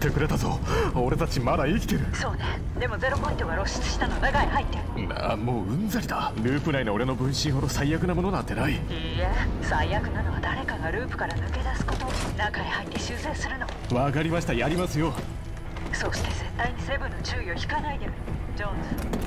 ってくれたぞ。俺たちまだ生きてる。 そうね。でもゼロポイントが露出したの中へ入って。 なあ、もううんざりだ。ループ内の俺の分身ほど最悪なものなんてない。 いいえ、最悪なのは誰かがループから抜け出すこと。中へ入って修正するの。 わかりました、やりますよ。 そして絶対にセブンの注意を引かないで。ジョーンズ。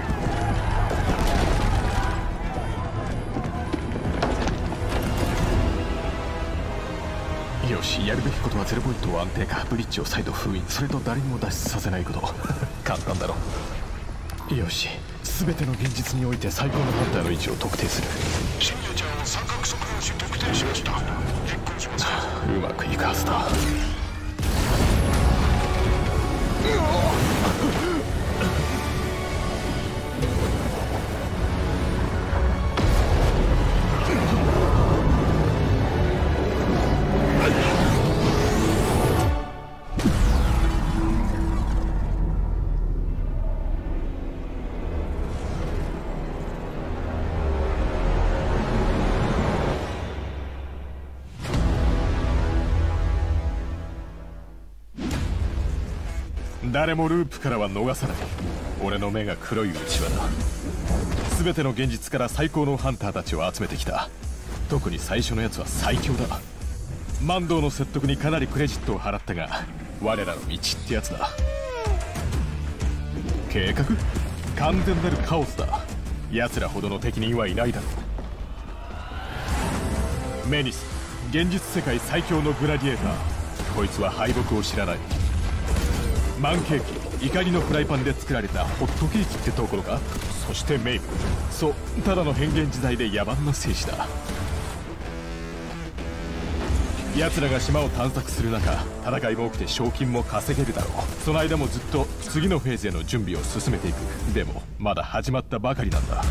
よし、やるべきことはゼロポイントを安定化、ブリッジを再度封印、それと誰にも脱出させないこと。簡単だろ。よし、全ての現実において最高のハンターの位置を特定する。 深夜ちゃんを三角測量し特定しました。実行します。 うまくいくはずだ。誰もループからは逃さない。俺の目が黒いうちわだ。全ての現実から最高のハンターたちを集めてきた。特に最初のやつは最強だ。マンドーの説得にかなりクレジットを払ったが、我らの道ってやつだ。計画？完全なるカオスだ。奴らほどの適任はいないだろう。メニス、現実世界最強のグラディエーター。こいつは敗北を知らない。マンケーキ、怒りのフライパンで作られたホットケーキってところか。そしてメイブ、そう、ただの変幻自在で野蛮な戦士だ。奴らが島を探索する中、戦いも起きて賞金も稼げるだろう。その間もずっと次のフェーズへの準備を進めていく。でもまだ始まったばかりなんだ。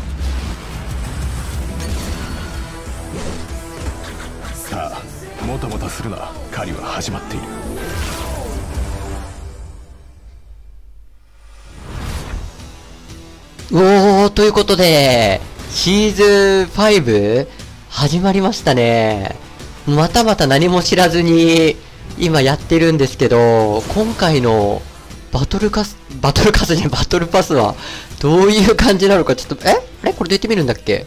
さあ、もたもたするな。狩りは始まっている。 おー、ということで、シーズン5始まりましたね。またまた何も知らずに今やってるんですけど、今回のバトルパスはどういう感じなのかちょっと、あれこれどうやって見るんだっけ。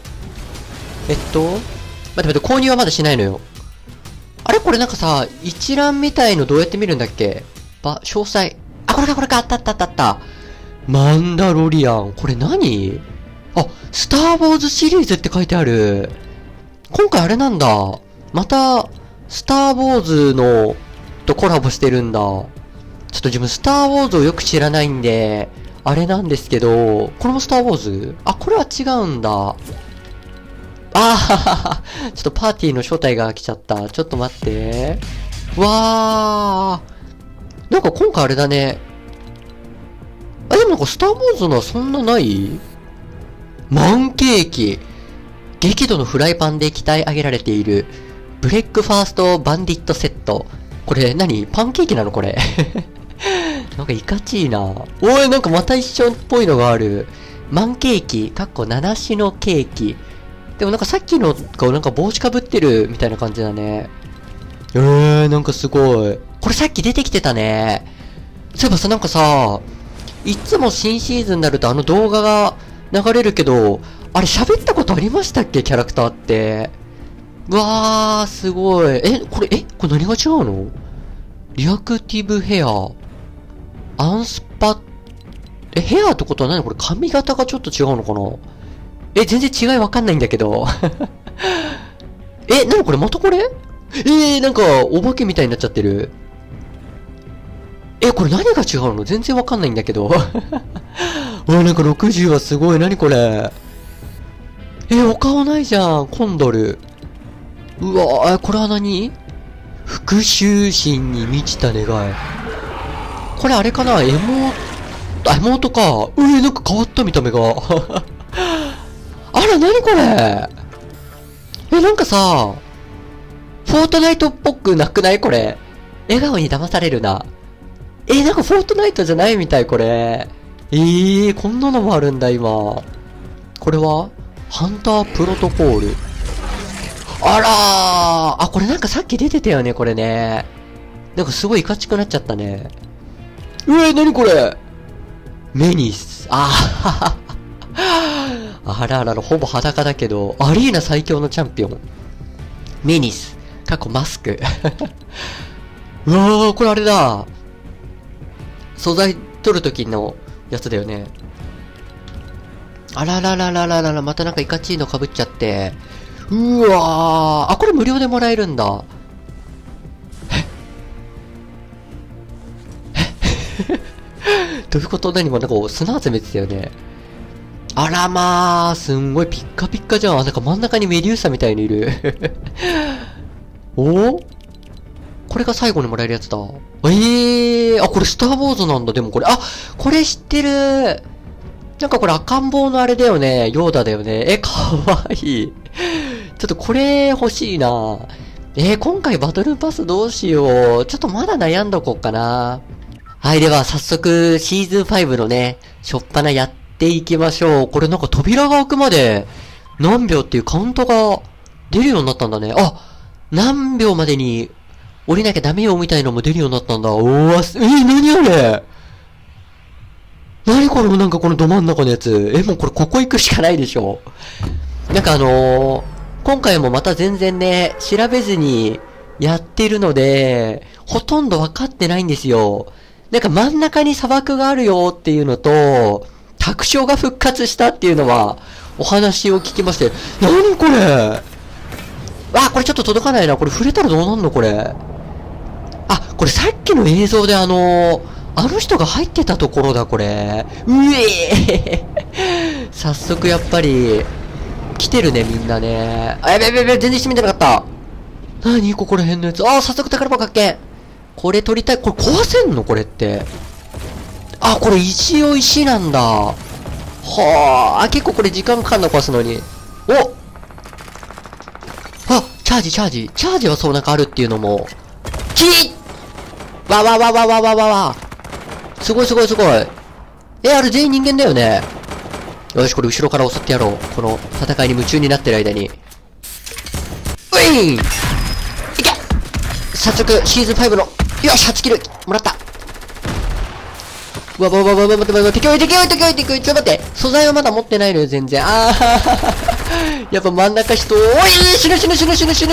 待って、購入はまだしないのよ。あれこれなんかさ、一覧みたいのどうやって見るんだっけ。詳細。あ、これか、あった。マンダロリアン。これ何？あ、スター・ウォーズシリーズって書いてある。今回あれなんだ。また、スター・ウォーズの、とコラボしてるんだ。ちょっと自分スター・ウォーズをよく知らないんで、あれなんですけど、これもスター・ウォーズ？あ、これは違うんだ。ちょっとパーティーの招待が来ちゃった。ちょっと待って。わー。なんか今回あれだね。でもなんかスター・ウォーズのはそんなない？マンケーキ。激怒のフライパンで鍛え上げられている。ブレックファーストバンディットセット。これ何？パンケーキなのこれ。なんかいかちいな。おい、なんかまた一緒っぽいのがある。マンケーキ、7種のケーキ。でもなんかさっきのがなんか帽子かぶってるみたいな感じだね。なんかすごい。これさっき出てきてたね。そういえばさ、なんかさ、いつも新シーズンになるとあの動画が流れるけど、あれ喋ったことありましたっけ？キャラクターって。うわー、すごい。これ何が違うの？リアクティブヘア。アンスパ、ヘアってことは何？これ髪型がちょっと違うのかな？全然違いわかんないんだけど。なんかこれまたこれ？なんかお化けみたいになっちゃってる。これ何が違うの？全然わかんないんだけど。なんか60はすごい。何これ。お顔ないじゃん。コンドル。うわこれは何？復讐心に満ちた願い。これあれかな？妹か。なんか変わった見た目が。あら、何これ。なんかさ、フォートナイトっぽくなくない？これ。笑顔に騙されるな。なんかフォートナイトじゃないみたい、これ。こんなのもあるんだ、今。これはハンタープロトコール。あらー、これなんかさっき出てたよね、これね。なんかすごいいかちくなっちゃったね。 なにこれメニス。ああらあらら、ほぼ裸だけど、アリーナ最強のチャンピオン。メニス。過去マスク。うわー、これあれだ。素材取るときのやつだよね。あららららららら、またなんかイカチーノ被っちゃって。うわー。あ、これ無料でもらえるんだ。どういうこと？何もなんか砂集めてたよね。あらまあ、すんごいピッカピッカじゃん。なんか真ん中にメデューサみたいにいる。お？これが最後にもらえるやつだ。あ、これスターウォーズなんだ。でもこれ、あ、これ知ってる。なんかこれ赤ん坊のあれだよね。ヨーダだよね。かわいい。ちょっとこれ欲しいな。今回バトルパスどうしよう。ちょっとまだ悩んどこうかな。はい、では早速シーズン5のね、しょっぱなやっていきましょう。これなんか扉が開くまで何秒っていうカウントが出るようになったんだね。あ、何秒までに降りなきゃダメよみたいのも出るようになったんだ。何あれ？何これ？なんかこのど真ん中のやつ。もうこれここ行くしかないでしょ。なんか今回もまた全然ね、調べずにやってるので、ほとんど分かってないんですよ。なんか真ん中に砂漠があるよっていうのと、卓章が復活したっていうのは、お話を聞きまして、何これ？これちょっと届かないな。これ触れたらどうなんのこれ。これさっきの映像であの人が入ってたところだ、これ。早速やっぱり、来てるね、みんなね。やべ、全然してみてなかった。何ここら辺のやつ。早速宝箱発見。これ取りたい。これ壊せんのこれって。これ一応石なんだ。はあ。結構これ時間かかんの壊すのに。チャージ。チャージはそうなんかあるっていうのも。わ。すごい。あれ全員人間だよね。よし、これ後ろから襲ってやろう。この戦いに夢中になってる間に。いけ！早速、シーズン5の、よし、8キルもらった。待って、敵多い。ちょっと待って。素材はまだ持ってないのよ、全然。やっぱ真ん中人、死ぬ。待って、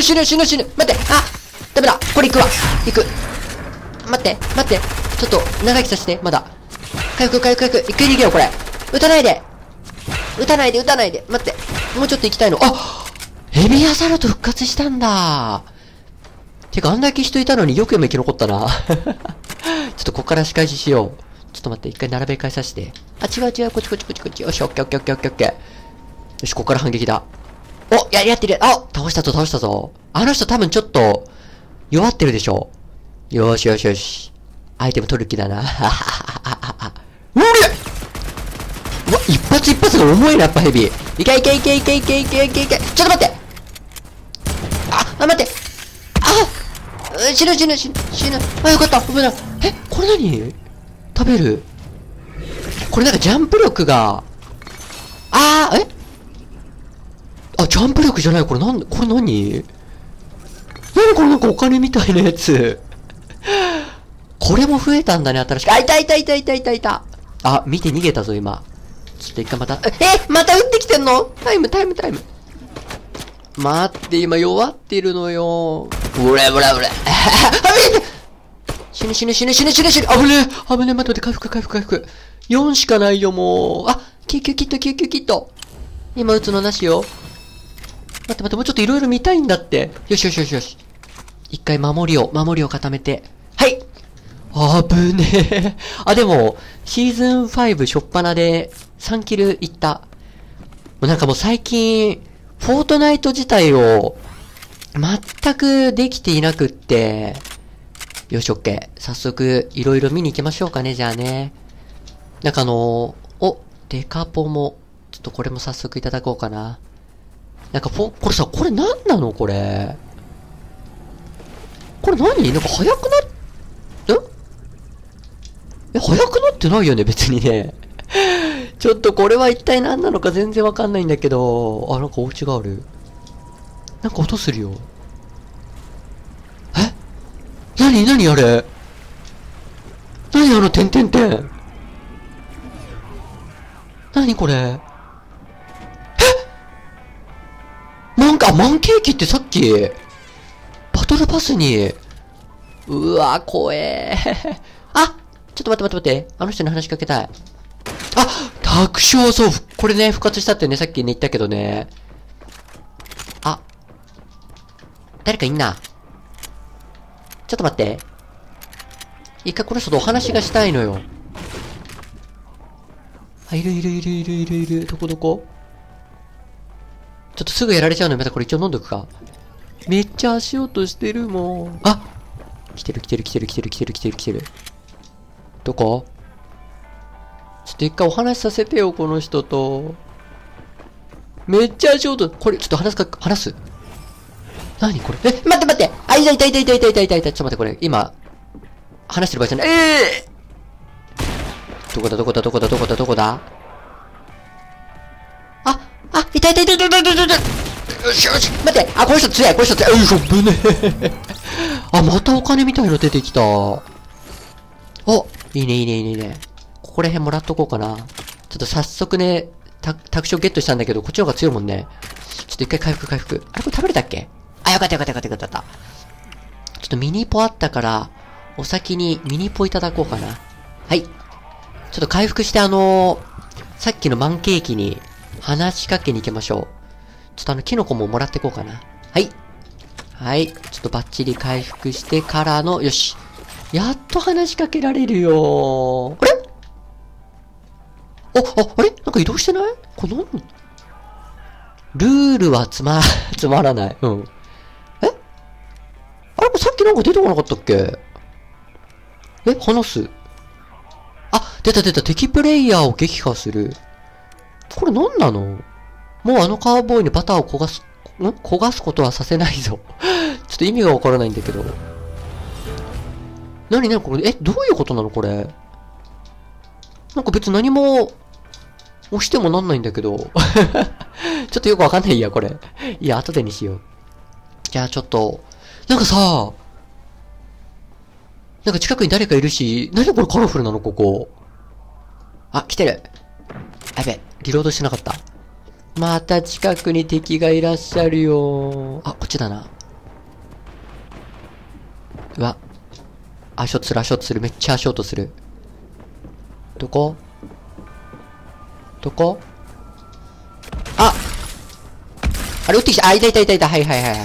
ダメだ。これ行く。待って。ちょっと、長生きさせて、まだ。回復。一回逃げよう、これ。撃たないで。待って。もうちょっと行きたいの。ヘビアサルト復活したんだ。てか、あんだけ人いたのによく生き残ったな。ちょっとここから仕返ししよう。ちょっと待って、一回並べ替えさせて。違う、こっち。よし、オッケー。よし、ここから反撃だ。やってる。倒したぞ。あの人多分ちょっと、弱ってるでしょ。よし。アイテム取る気だな。一発が重いな、やっぱヘビ。いけ。ちょっと待って。待って。死ぬ。よかった。危ない。これ何？食べる。これなんかジャンプ力が。ジャンプ力じゃない。これ何？これなんかお金みたいなやつ。これも増えたんだね、新しく。いた。見て逃げたぞ、今。ちょっと一回また。また撃ってきてんの？タイム。待って、今弱ってるのよ。うれ。死ぬ。危ねえ、待って、回復。4しかないよ、もう。救急キット。今撃つのなしよ。待って、もうちょっといろいろ見たいんだって。よし。一回守りを固めて。はい。危ねえ。でも、シーズン5初っ端で3キルいった。なんかもう最近、フォートナイト自体を全くできていなくって。よし、オッケー。早速、いろいろ見に行きましょうかね、じゃあね。なんかデカポも、ちょっとこれも早速いただこうかな。なんかこれさ、これ何なのこれ。これ何？なんか速く速くなってないよね、別にね。ちょっとこれは一体何なのか全然わかんないんだけど、なんかお家がある。なんか音するよ。何あれ。何何あの点々点。何これ。え、マンケーキってさっき、バトルパスに、うわ、怖え。あ、ちょっと待って。あの人に話しかけたい。あ、卓勝、そう、これね、復活したってね、さっきね、言ったけどね。あ、誰かいんな。ちょっと待って。一回この人とお話がしたいのよ。あ、いる。どこちょっとすぐやられちゃうのよ。またこれ一応飲んどくか。めっちゃ足音してるもん。あ、来てる。どこ？ちょっと一回お話しさせてよ、この人と。めっちゃ足音。これ、ちょっと話す。何これ？え、待って。あ、痛い。ちょっと待って、これ、今、話してる場合じゃない。どこだあ、痛い。よし、待って。あ、この人強い。よいしょ、ぶねあ、またお金みたいの出てきた。お、いいね。ここら辺もらっとこうかな。ちょっと早速ね、卓勝ゲットしたんだけど、こっちの方が強いもんね。ちょっと一回回復。あれこれ食べれたっけ？あ、よかった。ちょっとミニポあったから、お先にミニポいただこうかな。はい。ちょっと回復してさっきのマンケーキに話しかけに行きましょう。ちょっとキノコももらってこうかな。はい。ちょっとバッチリ回復してからの、よし。やっと話しかけられるよ。あれ？あれなんか移動してない？これルールはつまらない。うん。え？あれさっきなんか出てこなかったっけ？話す。あ、出た。敵プレイヤーを撃破する。これ何なの？もうあのカーボーイにバターを焦がすことはさせないぞ。ちょっと意味がわからないんだけど。何これ、どういうことなのこれ。なんか別に何も、押してもなんないんだけど。ちょっとよくわかんないや、これ。いや、後でにしよう。じゃあちょっと、なんかさ、なんか近くに誰かいるし、何これカラフルなのここ。あ、来てる。やべ、リロードしてなかった。また近くに敵がいらっしゃるよ。あ、こっちだな。うわ。足音する。めっちゃ足音する。どこあれ撃ってきた。あ、いた。はい。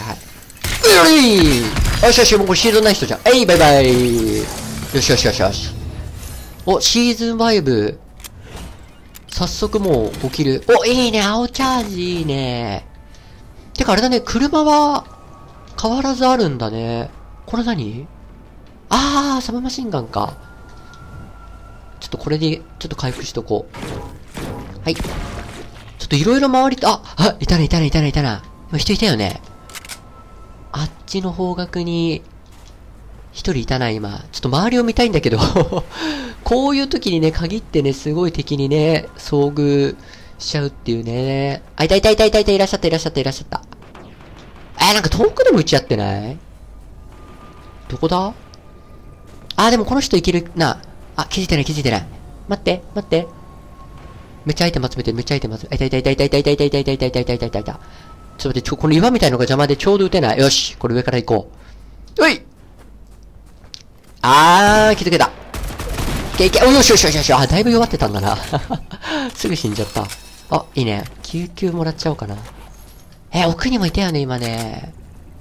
よし、もうこれシーズンない人じゃん。バイバイ。よし。お、シーズン5。早速もう起きる。お、いいね。青チャージいいね。てかあれだね。車は変わらずあるんだね。これ何？サブマシンガンか。ちょっとこれで、ちょっと回復しとこう。はい。ちょっといろいろ周りと、いたな。今人いたよね。あっちの方角に、一人いたな、今。ちょっと周りを見たいんだけど。こういう時にね、限ってね、すごい敵にね、遭遇しちゃうっていうね。いた。いらっしゃった。なんか遠くでも撃ち合ってない？どこだ？でもこの人いけるな。気づいてない。待って。めっちゃアイテム集めてる。いた。ちょっと待って、この岩みたいのが邪魔でちょうど撃てない。よし、これ上から行こう。気づけた。よし。だいぶ弱ってたんだな。すぐ死んじゃった。いいね。救急もらっちゃおうかな。奥にもいたよね、今ね。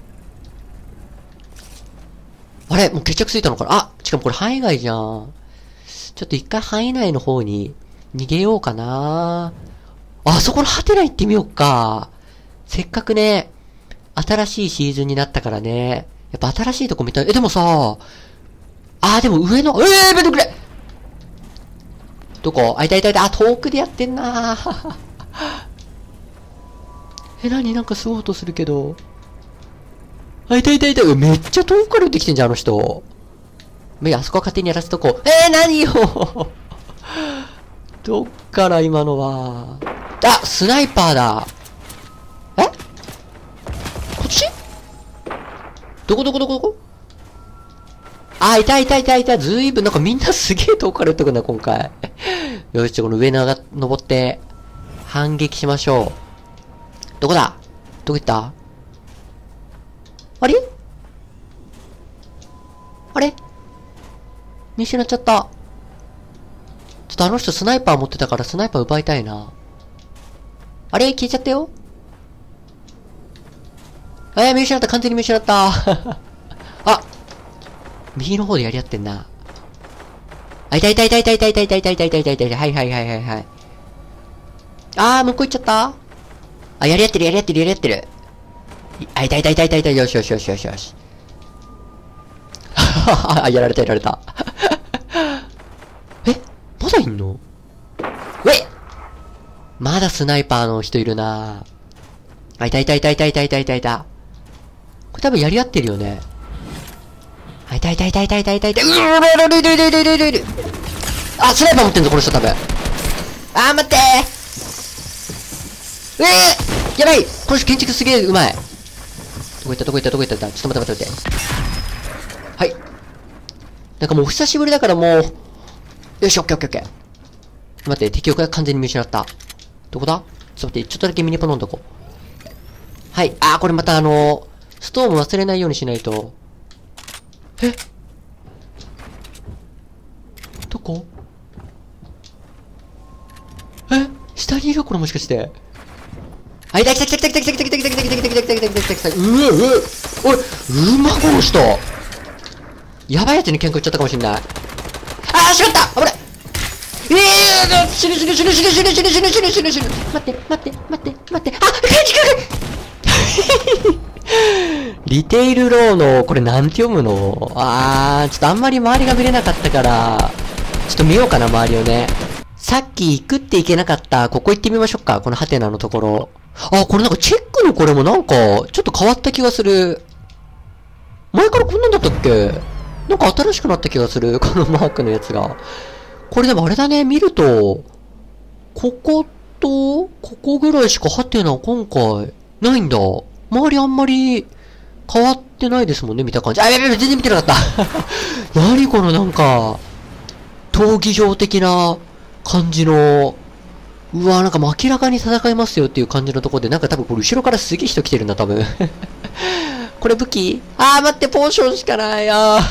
あれもう決着ついたのかな。しかもこれ範囲外じゃん。ちょっと一回範囲内の方に逃げようかな。そこのハテナ行ってみようか。せっかくね、新しいシーズンになったからね。やっぱ新しいとこ見たい。でもさ、でも上の、やめてくれ！どこ？いた。遠くでやってんな。何なんかすごい音するけど。いた。めっちゃ遠くから撃ってきてんじゃん、あの人。あそこは勝手にやらせとこう。何よどっから今のは。スナイパーだ。こっち？どこあ、いたいたいたいた。ずいぶんなんかみんなすげえ遠くから撃ってくんだ、今回。よし、この上に登って、反撃しましょう。どこだ？どこ行った？あれ？あれ？見失っちゃった。ちょっとあの人スナイパー持ってたからスナイパー奪いたいな。あれ？消えちゃったよ。見失った。完全に見失った。あ、右の方でやり合ってんな。あ、いたいたいたいたいたいたいたいたいたいたいたいたいた。はいはいはいはいはい。向こう行っちゃった。あ、やり合ってるやり合ってるやり合ってる。あ、いたいたいたいたいた。よしよしよしよしよし。あ、やられたやられた。まだいんの？まだスナイパーの人いるな。あ、いたいたいたいたいたいたいたいた。これ多分やり合ってるよね。あ、いたいたいたいたいたいたいた。あ、スナイパー持ってんぞ、この人多分。待ってやばい、この人建築すげえうまい。どこ行ったどこ行ったどこ行った。ちょっと待って待って待って。はい。なんかもう久しぶりだからもう、よし、オッケーオッケーオッケー。待って、敵を完全に見失った。どこだ？ちょっと待って、ちょっとだけミニポ飲んどこう。はい。これまたストーム忘れないようにしないと。どこ？下にいる？これもしかして。いた来た来た来た来た来た来た来た来た来た来た来た来た来た来た来た。おい、この人。やばいやつに喧嘩売っちゃったかもしんない。しまった危ない。死ぬ死ぬ死ぬ死ぬ死ぬ死ぬ死ぬ死ぬ死ぬ死ぬ。待って待って待って待って。リテイルローの、これなんて読むの？ちょっとあんまり周りが見れなかったから、ちょっと見ようかな、周りをね。さっき行くって行けなかった、ここ行ってみましょうか、このハテナのところ。これなんかチェックのこれもなんか、ちょっと変わった気がする。前からこんなんだったっけ？なんか新しくなった気がする、このマークのやつが。これでもあれだね、見ると、ここと、ここぐらいしかハテナ今回、ないんだ。周りあんまり、変わってないですもんね、見た感じ。やべ、全然見てなかった。何このなんか、闘技場的な感じの、うわなんかもう明らかに戦いますよっていう感じのところで、なんか多分これ後ろからすげえ人来てるんだ、多分。これ武器？待って、ポーションしかない。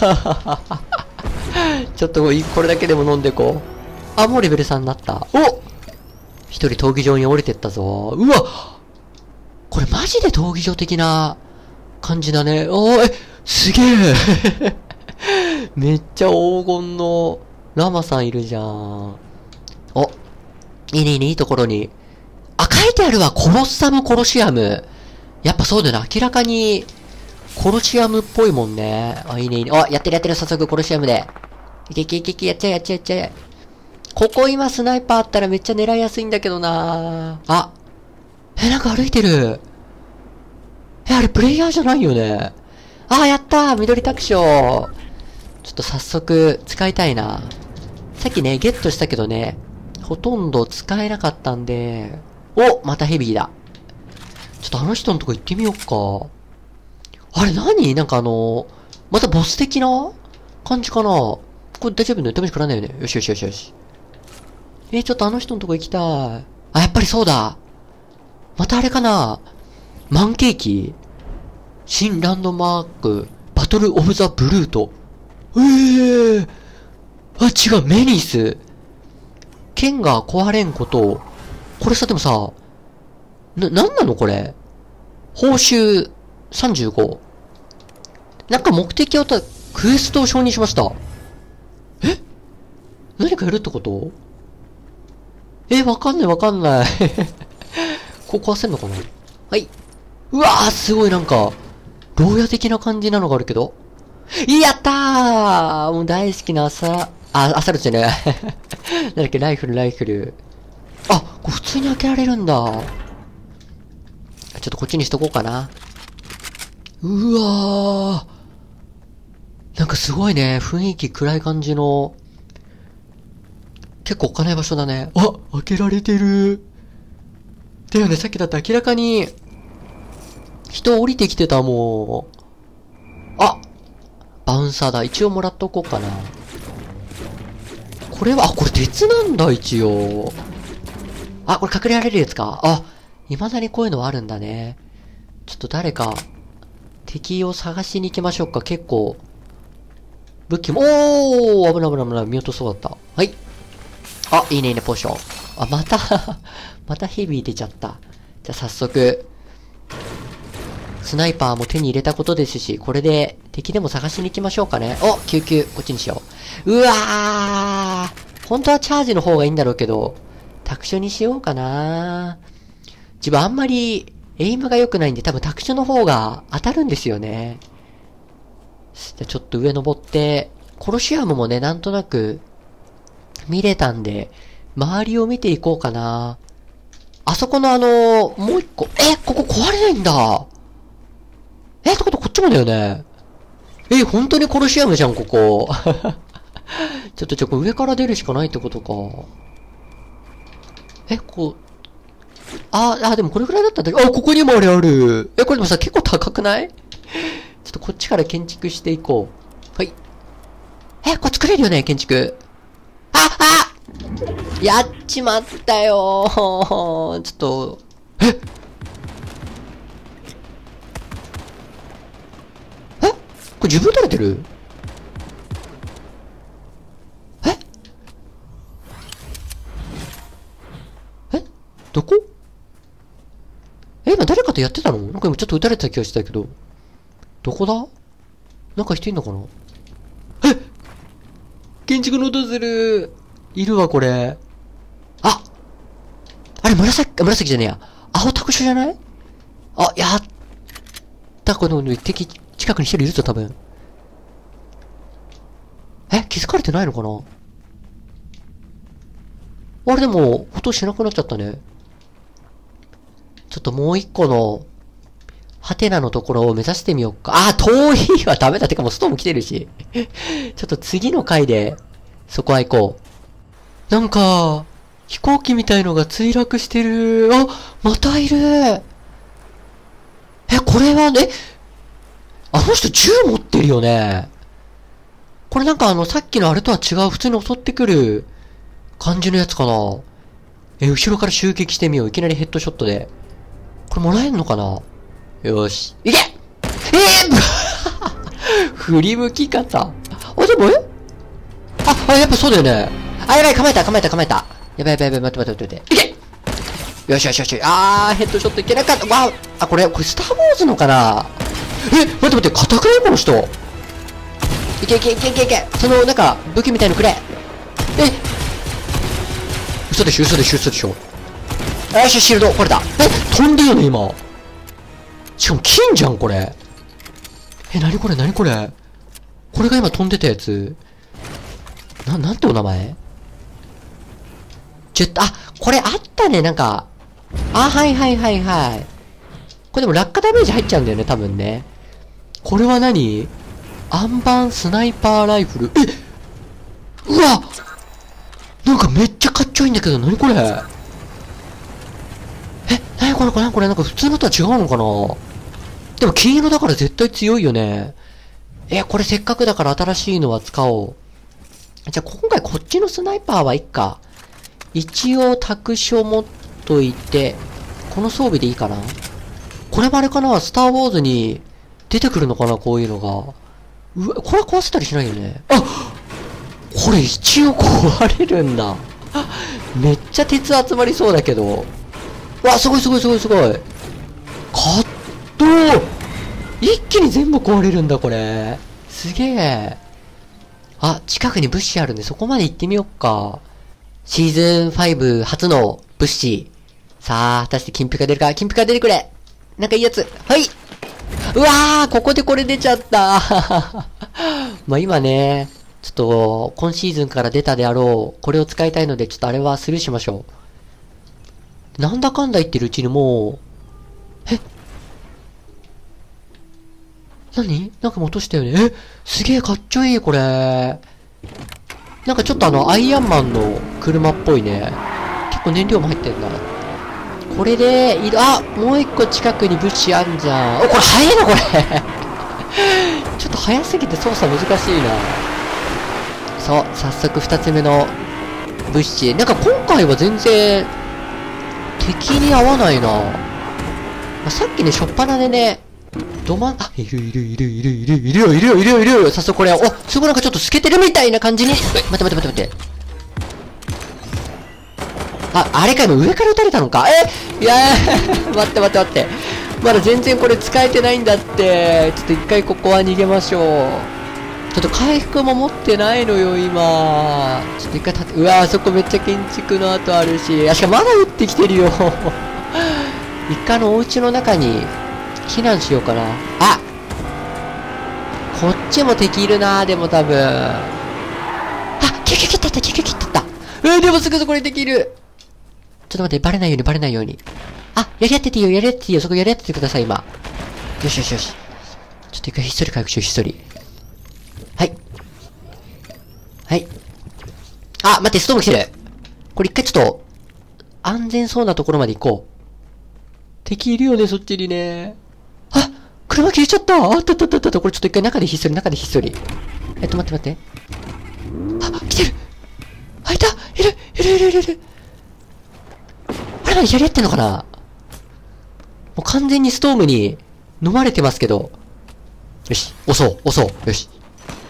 ちょっとこれだけでも飲んでこう。もうレベル3になった。一人闘技場に降りてったぞ。うわこれマジで闘技場的な感じだね。すげえめっちゃ黄金のラマさんいるじゃん。いいねいいね、いいところに。書いてあるわ。コロッサムコロシアム。やっぱそうだよね。明らかに、コロシアムっぽいもんね。いいねいいね。やってるやってる。早速コロシアムで。いけいけいけいけ、やっちゃえやっちゃえやっちゃえ。ここ今スナイパーあったらめっちゃ狙いやすいんだけどななんか歩いてる。あれプレイヤーじゃないよね。やったー、緑卓章。ちょっと早速使いたいな。さっきね、ゲットしたけどね、ほとんど使えなかったんで。またヘビーだ。ちょっとあの人のとこ行ってみようか。あれ何？なんかまたボス的な感じかな？これ大丈夫ね？ダメージ食らわないよね？よしよしよしよし。ちょっとあの人のとこ行きたい。やっぱりそうだ。またあれかな？マンケーキ？新ランドマーク、バトルオブザブルート。違う、メニス。剣が壊れんこと。これさ、でもさ、なんなのこれ。報酬35。なんか目的をクエストを承認しました。何かやるってこと？わかんないわかんない。ここ壊せんのかな？はい。うわー、すごいなんか、牢屋的な感じなのがあるけど。やったー！もう大好きなアサルトじゃねえ。なんだっけ、ライフル。これ普通に開けられるんだ。ちょっとこっちにしとこうかな。うわー。なんかすごいね、雰囲気暗い感じの。結構置かない場所だね。開けられてる。だよね、さっきだって明らかに、人降りてきてたもん。 バウンサーだ。一応もらっとこうかな。これは、あ、これ鉄なんだ、一応。あ、これ隠れられるやつか。あ、未だにこういうのはあるんだね。ちょっと誰か、敵を探しに行きましょうか。結構、武器も、おー、危ない危ない危ない。見落とそうだった。はい。あ、いいねいいね、ポーション。あ、またまたヘビー出ちゃった。じゃあ早速、スナイパーも手に入れたことですし、これで敵でも探しに行きましょうかね。お、救急、こっちにしよう。うわー、本当はチャージの方がいいんだろうけど、タクショにしようかな。自分あんまりエイムが良くないんで、多分タクショの方が当たるんですよね。じゃあちょっと上登って、コロシアムもね、なんとなく見れたんで、周りを見ていこうかな。あそこのもう一個、ここ壊れないんだ。ってことこっちもだよね。本当にコロシアムじゃん、ここ。ちょっと上から出るしかないってことか。こう、でもこれくらいだったんだけど、ここにもあれある。これでもさ、結構高くない？ちょっとこっちから建築していこう。はい。これ作れるよね、建築。やっちまったよー。ちょっと、これ自分取れてる？どこ？今誰かとやってたの？なんか今ちょっと撃たれてた気がしたけど。どこだ？なんか人いんのかな？建築の音する。いるわ、これ。あれ、紫じゃねえや。青タクショじゃない？やった。この敵、近くに一人いるぞ、多分。気づかれてないのかな？あれでも、音しなくなっちゃったね。ちょっともう一個の、ハテナのところを目指してみようか。遠いはダメだ。てかもうストーム来てるし。ちょっと次の回で、そこは行こう。なんか、飛行機みたいのが墜落してる。またいる。これはね、あの人銃持ってるよね。これなんかさっきのあれとは違う、普通に襲ってくる感じのやつかな。後ろから襲撃してみよう。いきなりヘッドショットで。これもらえんのかな？よし。いけ！振り向き方。でもやっぱそうだよね。やばい、構えた。やばい、待って。いけ！よし。ヘッドショットいけなかった。これスター・ウォーズのかな？待って、硬くないこの人。いけ。その、なんか、武器みたいのくれ。嘘でしょ。よし、シールド、これだ。飛んでるよね、今。しかも金じゃん、これ。なにこれ。これが今飛んでたやつ。なんてお名前？これあったね、なんか。はい。これでも落下ダメージ入っちゃうんだよね、多分ね。これは何？暗板スナイパーライフル。うわ！なんかめっちゃかっちょいいんだけど、何これ？何これなんか普通のとは違うのかな？でも金色だから絶対強いよね。これせっかくだから新しいのは使おう。じゃあ今回こっちのスナイパーはいっか。一応タクショ持っといて、この装備でいいかな？これもあれかな？スターウォーズに出てくるのかな？こういうのが。これは壊せたりしないよね。これ一応壊れるんだ。めっちゃ鉄集まりそうだけど。すごい。一気に全部壊れるんだ、これ。すげえ。近くに物資あるんで、そこまで行ってみよっか。シーズン5初の物資。さあ、果たして金ピカ出るか？金ピカ出てくれ！なんかいいやつ。はい！ここでこれ出ちゃった。今ね、ちょっと、今シーズンから出たであろう、これを使いたいので、ちょっとあれはスルーしましょう。なんだかんだ言ってるうちにもう、何？なんかもう落としたよね。すげえかっちょいい、これ。なんかちょっとアイアンマンの車っぽいね。結構燃料も入ってんだ。これで、もう一個近くに物資あんじゃん。これ速いな、これ。 ちょっと早すぎて操作難しいな。そう、早速2つ目の物資。なんか今回は全然、敵に合わないな。さっきね、しょっぱなでね、いるよ。早速これ、すごいなんかちょっと透けてるみたいな感じに。待って。あれか、今上から撃たれたのか。いやー、待って。まだ全然これ使えてないんだって。ちょっと一回ここは逃げましょう。ちょっと回復も持ってないのよ、今。ちょっと一回うわー、そこめっちゃ建築の跡あるし。しかもまだ撃ってきてるよ。一回お家の中に避難しようかな。こっちも敵いるな、でも多分。救急切った。でもすぐそこに敵いる。ちょっと待って、バレないように。やり合ってていいよ。そこやり合っててください、今。よし。ちょっと一回ひっそり回復しよう、ひっそり。はい。待って、ストーム来てる。これ一回ちょっと、安全そうなところまで行こう。敵いるよね、そっちにね。車消えちゃった。これちょっと一回中でひっそり。待って。来てる。いた。いる。あれ何やり合ってんのかな。もう完全にストームに飲まれてますけど。よし、押そう。よし。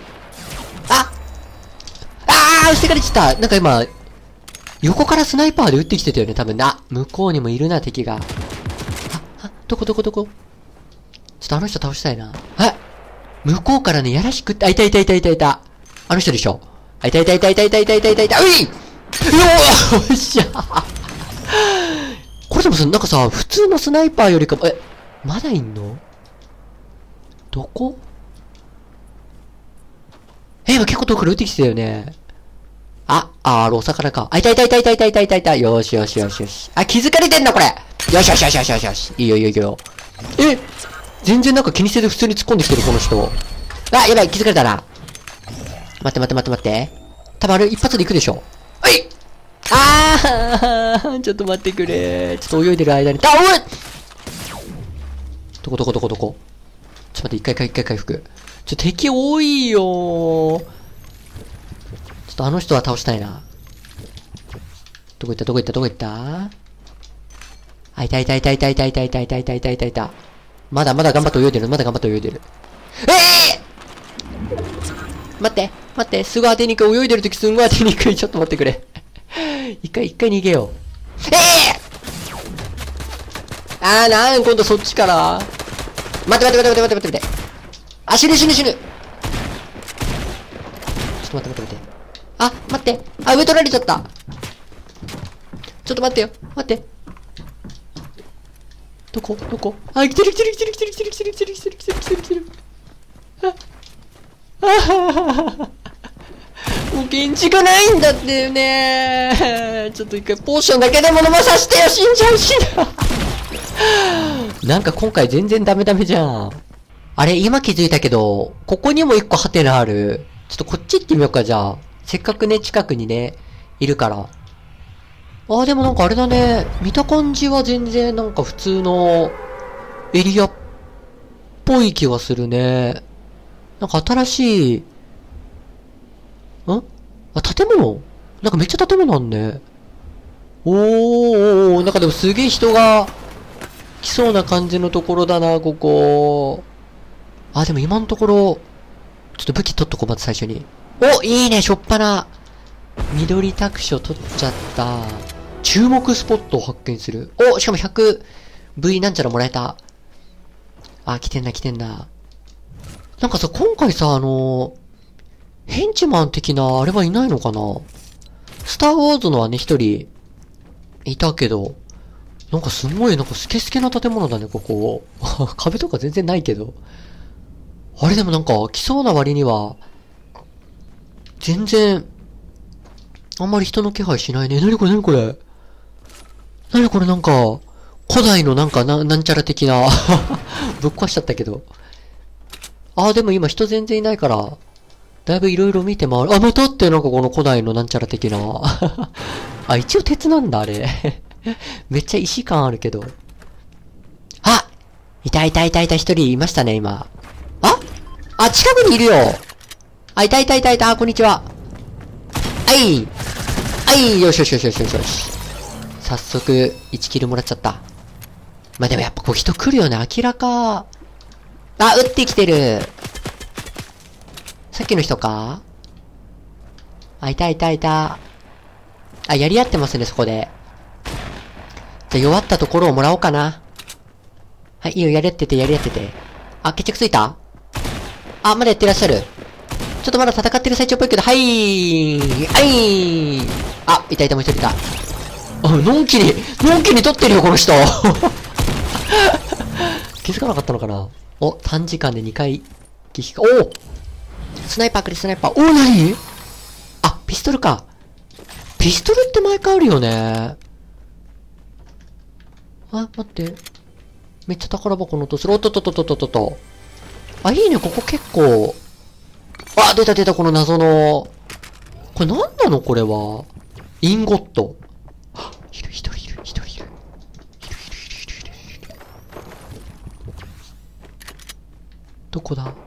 捨てかれちゃった。なんか今、横からスナイパーで撃ってきてたよね、多分な。向こうにもいるな、敵が。どこちょっとあの人倒したいな。向こうからね、やらしくって、いた。あの人でしょ。いた。うい！よっしゃこれでもなんかさ、普通のスナイパーよりかも、まだいんの？どこ？今結構遠くから撃ってきてたよね。お魚か。いた。よし。気づかれてんのこれ。よし。いいよ。全然なんか気にせず普通に突っ込んできてる、この人。やばい、気づかれたな。待って。多分あれ一発で行くでしょ。ちょっと待ってくれ。ちょっと泳いでる間に。どこちょっと待って、一回回復。敵多いよー。ちょっとあの人は倒したいな。どこ行ったいた。まだ頑張って泳いでる。待って、すぐ当てにくい。泳いでるときすんごい当てにくい。ちょっと待ってくれ。一回逃げよう。今度そっちから。待って。死ぬ。ちょっと待って。待って。上取られちゃった。ちょっと待ってよ。どこ来てる。もう建築ないんだってね。ちょっと一回ポーションだけでも飲まさせてよ。死んじゃうしな。なんか今回全然ダメじゃん。あれ、今気づいたけど、ここにも一個ハテナある。ちょっとこっち行ってみようか、じゃあ。せっかくね、近くにね、いるから。でもなんかあれだね。見た感じは全然なんか普通のエリアっぽい気はするね。なんか新しい、建物？なんかめっちゃ建物あんね。なんかでもすげえ人が来そうな感じのところだな、ここ。でも今のところ、ちょっと武器取っとこう、まず最初に。いいね、しょっぱな。緑拓書取っちゃった。注目スポットを発見する。しかも 100V なんちゃらもらえた。来てんな。なんかさ、今回さ、ヘンチマン的な、あれはいないのかな？スターウォーズのはね、一人、いたけど、なんかすごい、なんかスケスケな建物だね、ここ。壁とか全然ないけど。あれでもなんか、来そうな割には、全然、あんまり人の気配しないね。なにこれなんか、古代のなんかなんちゃら的な、ぶっ壊しちゃったけど。でも今人全然いないから、だいぶいろいろ見て回る。またってなんかこの古代のなんちゃら的な。一応鉄なんだ、あれ。めっちゃ石感あるけど。いた、一人いましたね、今。 あ、近くにいるよ。あ、いたいたいたいた。こんにちは。はい。はい。よしよしよしよしよしよし。早速、1キルもらっちゃった。まあ、でもやっぱこう人来るよね。明らか。あ、撃ってきてる。さっきの人か？あ、いたいたいた。あ、やり合ってますね、そこで。じゃあ弱ったところをもらおうかな。はい、いいよ、やり合ってて、やり合ってて。あ、決着ついた？あ、まだやってらっしゃる。ちょっとまだ戦ってる最中っぽいけど、あ、いたいた、もう一人いた。あ、のんきに取ってるよ、この人。気づかなかったのかな？お、短時間で2回、撃破。お！スナイパー来る、スナイパー。お、なに？あ、ピストルか。ピストルって毎回あるよね。あ、待って。めっちゃ宝箱の音する。おっとっとっとっとっとっと。あ、いいね、ここ結構。あ、出た出た、この謎の。これ何なのこれは。インゴット。いる、一人いる。どこだ？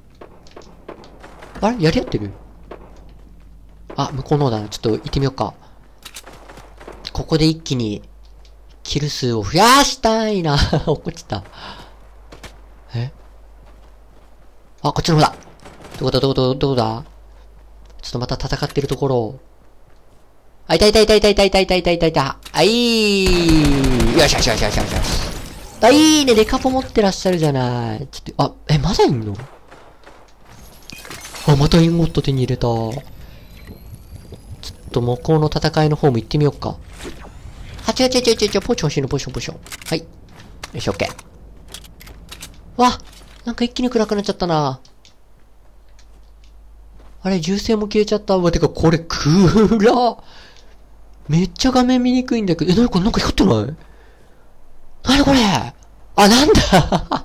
あれやり合ってる？あ、向こうの方だな。ちょっと行ってみようか。ここで一気に、キル数を増やしたいな。怒っちゃった。え？あ、こっちの方だ。どこだちょっとまた戦ってるところ。あ、いた。あいー。よし。あ、いいね。デカポ持ってらっしゃるじゃない。ちょっと、あ、まだいんの？あ、またインゴット手に入れた。ちょっと向こうの戦いの方も行ってみようか。あ、違う、ポーション欲しいの、ポーション。はい。よし、オッケー。わ、なんか一気に暗くなっちゃったな。あれ、銃声も消えちゃった。うわ、てか、これ、めっちゃ画面見にくいんだけど。なにこれ、なんか光ってない？なにこれ？あ、なんだ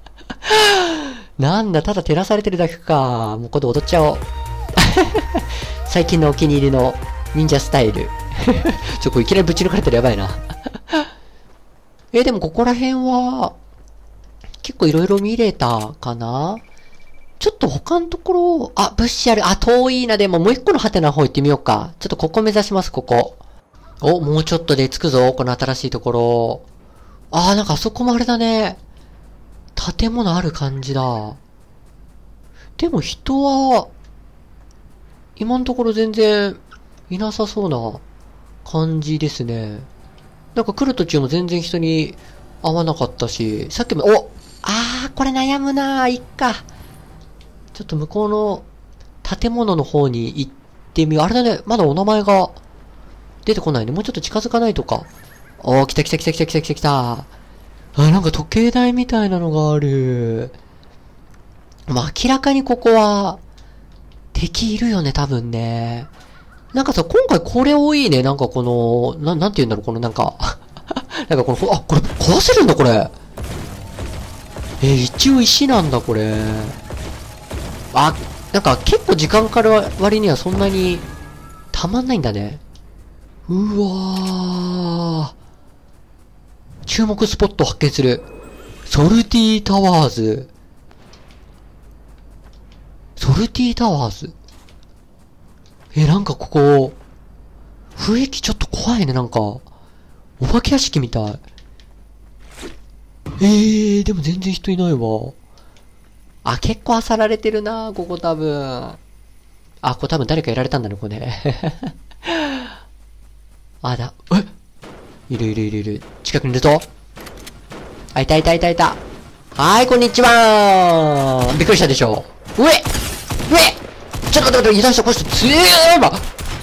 なんだ、ただ照らされてるだけか。もうここで踊っちゃおう。最近のお気に入りの忍者スタイル。これいきなりぶち抜かれたらやばいな。でもここら辺は、結構いろいろ見れたかな？ちょっと他のところ、あ、物資ある。あ、遠いな。でももう一個のハテナの方行ってみようか。ちょっとここ目指します、ここ。お、もうちょっとで着くぞ、この新しいところ。あー、なんかあそこもあれだね。建物ある感じだ。でも人は、今のところ全然いなさそうな感じですね。なんか来る途中も全然人に会わなかったし、さっきも、これ悩むなぁ、いっか。ちょっと向こうの建物の方に行ってみよう。あれだね、まだお名前が出てこないね。もうちょっと近づかないとか。来た。なんか時計台みたいなのがある。まあ、明らかにここは、敵いるよね、多分ね。なんかさ、今回これ多いね。なんかこの、なんて言うんだろう、このなんか、なんかこの、これ壊せるんだ、これ。一応石なんだ、これ。なんか結構時間かかる割にはそんなに、たまんないんだね。うわー。注目スポットを発見する。ソルティタワーズ。なんかここ、雰囲気ちょっと怖いね、なんか。お化け屋敷みたい。でも全然人いないわ。結構漁られてるな、ここ多分。ここ多分誰かやられたんだね、ここね。いる。近くにいるぞ。いた。はい、こんにちはー。びっくりしたでしょ。上ちょっと待って、油断した、この人強えば。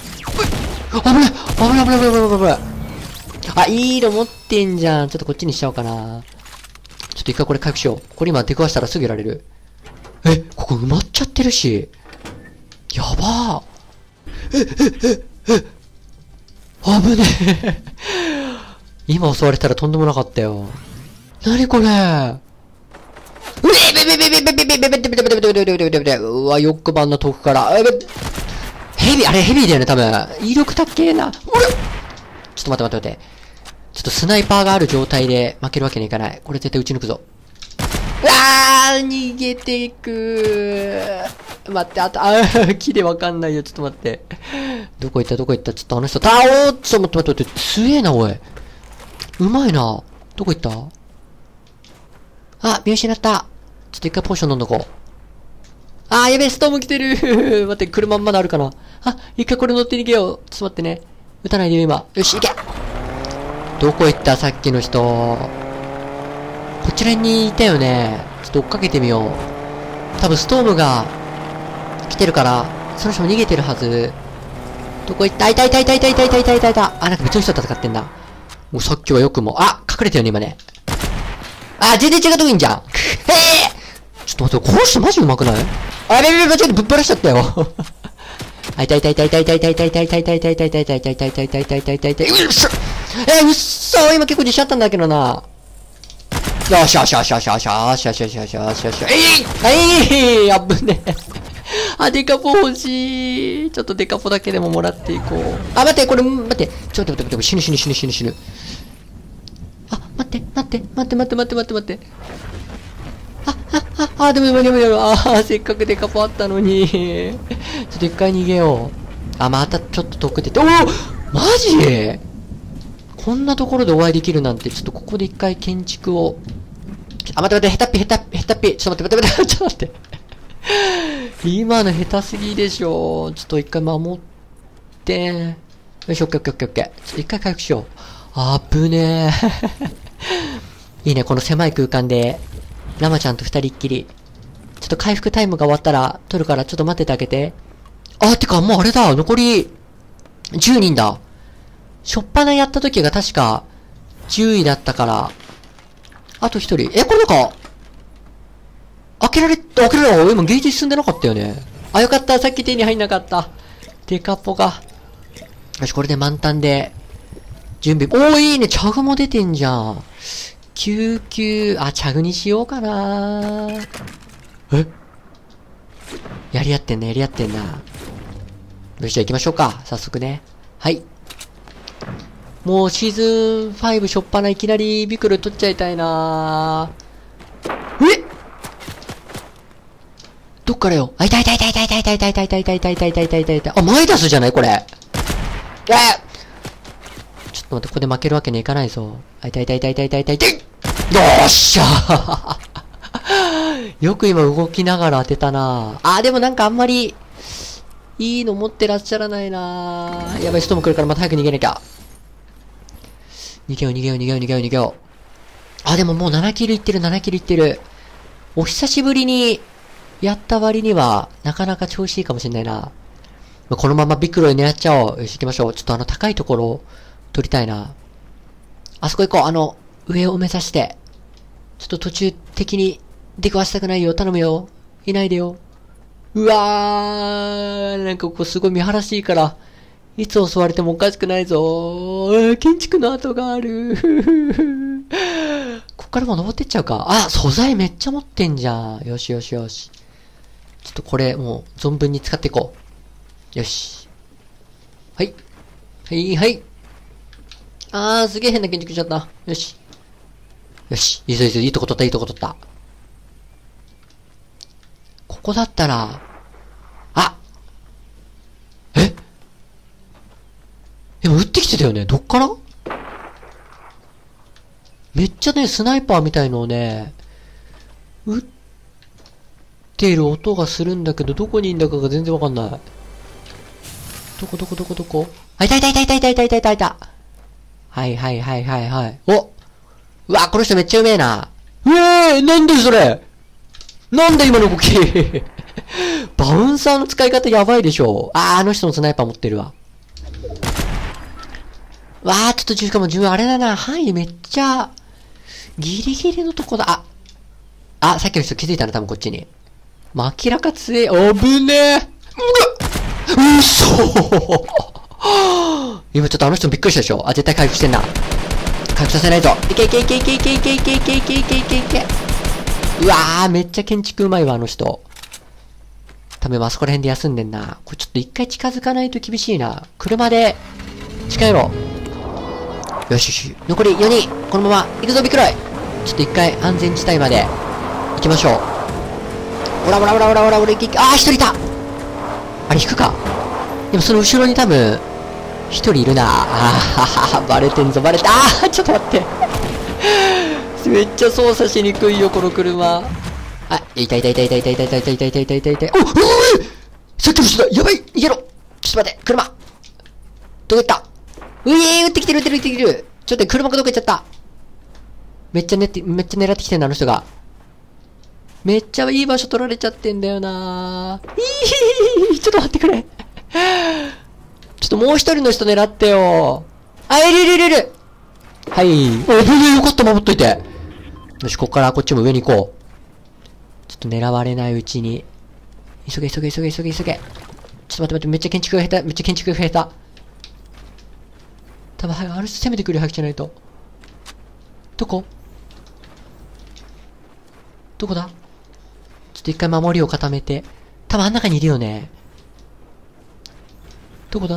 危ない。いいの持ってんじゃん。ちょっとこっちにしちゃおうかな。ちょっと一回これ回復しよう。これ今出くわしたらすぐやられる。ここ埋まっちゃってるし。やばー。危ねえ。今襲われたらとんでもなかったよ。なにこれ。うわ、よくばんな遠くから。ヘビだよね、多分。威力高えな。ちょっと待って。ちょっとスナイパーがある状態で負けるわけにいかない。これ絶対撃ち抜くぞ。 逃げていく。待って、木でわかんないよ。ちょっと待って。どこ行ったちょっとあの人、ちょっと待って。強えな、おい。うまいな。どこ行った？見失った。ちょっと一回ポーション飲んどこう。やべえ、ストーム来てる。待って、車まだあるかな。一回これ乗って逃げよう。ちょっと待ってね。撃たないでよ、今。よし、行け。どこ行ったさっきの人。こちらにいたよね。ちょっと追っかけてみよう。多分ストームが来てるから、その人も逃げてるはず。どこ行った？いた。なんか別の人と戦ってんだ。もうさっきはよくも。隠れたよね、今ね。全然違うとこいんじゃん。ちょっと待って、この人マジうまくない？ちょっとぶっ放しちゃったよ。うっそ今結構自信あったんだけどな。よし。あぶねえ。デカポ欲しい。ちょっとデカポだけでももらっていこう。待って、これ、待って。ちょっと待って、死ぬ。待って。でも、せっかくデカポあったのに。ちょっと一回逃げよう。またちょっと遠く出て。マジ？こんなところでお会いできるなんて、ちょっとここで一回建築を。待って、ヘタッピ。ちょっと待って。今の下手すぎでしょ。ちょっと一回守って。よし、オッケー。ちょっと一回回復しよう。ぶねえ。いいね、この狭い空間で、ラマちゃんと二人っきり。ちょっと回復タイムが終わったら、取るからちょっと待っててあげて。てか、もうあれだ、残り、10人だ。しょっぱなやった時が確か、10位だったから、あと一人。これなんか、開けられた、今ゲージ進んでなかったよね。よかった、さっき手に入んなかった。デカポが。よし、これで満タンで、準備。いいね、チャグも出てんじゃん。救急、チャグにしようかな。やり合ってんな。よし、じゃあ行きましょうか。早速ね。はい。もうシーズン5しょっぱないきなりビクル取っちゃいたいな。どっからよ。いた。マイダスじゃないこれ。ちょっと待って、ここで負けるわけにいかないぞ。よっしゃーよく今動きながら当てたな。でもなんかあんまり、いいの持ってらっしゃらないな。やばい、ストーム来るからまた早く逃げなきゃ。逃げよう。でももう7キルいってる。お久しぶりに、やった割には、なかなか調子いいかもしんないな。このままビクロイ狙っちゃおう。よし、行きましょう。ちょっと高いところ、取りたいな。あそこ行こう。上を目指して。ちょっと途中的に出くわしたくないよ。頼むよ。いないでよ。なんかここすごい見晴らしいから、いつ襲われてもおかしくないぞ。建築の跡がある。こっからもう登ってっちゃうか。素材めっちゃ持ってんじゃん。よし。ちょっとこれもう存分に使っていこう。よし。はい。すげえ変な建築しちゃった。よし。いいとこ取った。ここだったら、でも撃ってきてたよね。どっから？めっちゃね、スナイパーみたいのをね、撃っている音がするんだけど、どこにいんだかが全然わかんない。どこいた。はい。この人めっちゃうめえな。なんだよそれ。なんだ今の動き。バウンサーの使い方やばいでしょ。あの人のスナイパー持ってるわ。ちょっとしかも自分あれだな。範囲めっちゃ、ギリギリのとこだ。さっきの人気づいたな、多分こっちに。明らか強え。危ねえ。今ちょっとあの人びっくりしたでしょ。絶対回復してんな。回復させないぞ。いけ。めっちゃ建築うまいわ、あの人。多分あそこら辺で休んでんな。これちょっと一回近づかないと厳しいな。車で、近寄ろう。よし。残り4人。このまま、行くぞ、ビクロイ。ちょっと一回安全地帯まで。 行きましょう。オラオラオラオラオラオラ、あー、一人いた。あれ、引くか。でもその後ろに多分、一人いるな。バレてんぞ、バレて、ちょっと待って。めっちゃ操作しにくいよ、この車。いたいたいたいたいたいたいたいたいたいたいたいたいたいた。さっきの人だ、やばい、逃げろ。ちょっと待って、車。どこ行った。撃ってきてる、撃ってる、撃ってきてる。ちょっと車がどこ行っちゃった。めっちゃ狙ってきてんだ、あの人が。めっちゃいい場所取られちゃってんだよなちょっと待ってくれ。ちょっともう一人の人狙ってよ。いる。はい。よかった、守っといて。よし、こっからこっちも上に行こう。ちょっと狙われないうちに。急げ。ちょっと待って、めっちゃ建築が下手。多分、あれ攻めてくる、早くじゃないと。どこだ。ちょっと一回守りを固めて。多分あん中にいるよね。どこだ。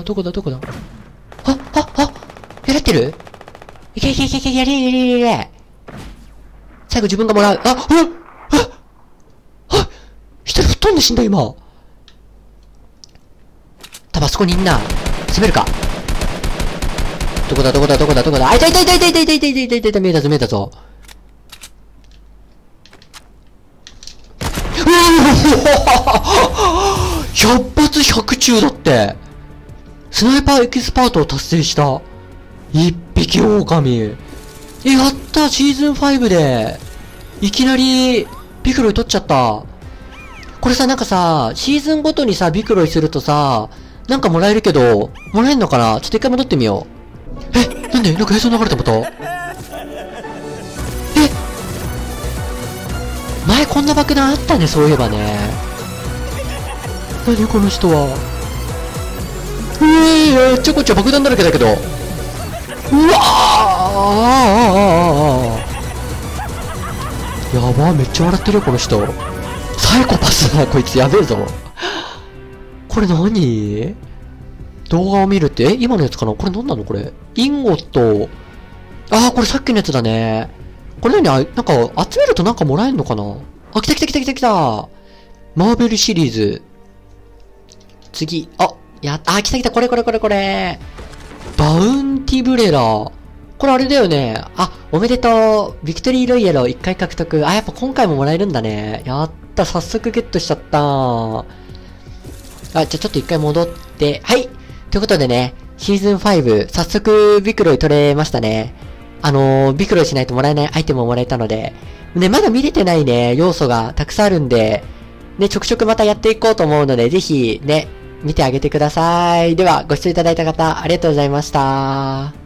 やらってる？いけ。やれ。最後自分がもらう。一人吹っ飛んで死んだ、今。多分あそこにいんな。攻めるか。どこだ。いた、見えたぞ。100発100中だって。スナイパーエキスパートを達成した。一匹狼。やったシーズン5で、いきなり、ビクロイ取っちゃった。これさ、なんかさ、シーズンごとにさ、ビクロイするとさ、なんかもらえるけど、もらえんのかな。ちょっと一回戻ってみよう。なんでなんか映像流れたこと？前こんな爆弾あったね、そういえばね。何この人は。ちょこちょ爆弾だらけだけど。うわやば、めっちゃ笑ってるよ、この人。サイコパスだ、こいつ。やべえぞ。これ何？動画を見るって、今のやつかな？これ何なのこれ。インゴット。これさっきのやつだね。これ何？なんか、集めるとなんかもらえんのかな？来た。マーベルシリーズ。次。来た。これ。バウンティブレラー。これあれだよね。おめでとう。ビクトリーロイヤルを1回獲得。やっぱ今回ももらえるんだね。やった。早速ゲットしちゃった。じゃあちょっと1回戻って。はい。ということでね、シーズン5、早速ビクロイ取れましたね。ビクロイしないともらえないアイテムをもらえたので、ね、まだ見れてないね、要素がたくさんあるんで、ね、ちょくちょくまたやっていこうと思うので、ぜひ、ね、見てあげてください。では、ご視聴いただいた方、ありがとうございました。